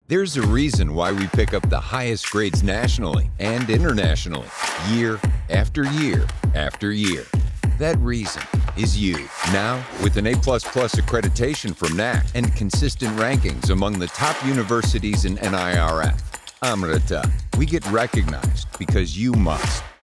There's a reason why we pick up the highest grades nationally and internationally, year after year after year. That reason is you. Now, with an A++ accreditation from NAAC and consistent rankings among the top universities in NIRF. Amrita, we get recognized because you must.